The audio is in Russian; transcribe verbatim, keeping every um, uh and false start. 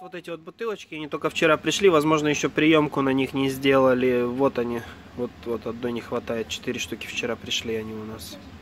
Вот эти вот бутылочки, они только вчера пришли, возможно, еще приемку на них не сделали. Вот они, вот, вот одной не хватает, четыре штуки вчера пришли они у нас.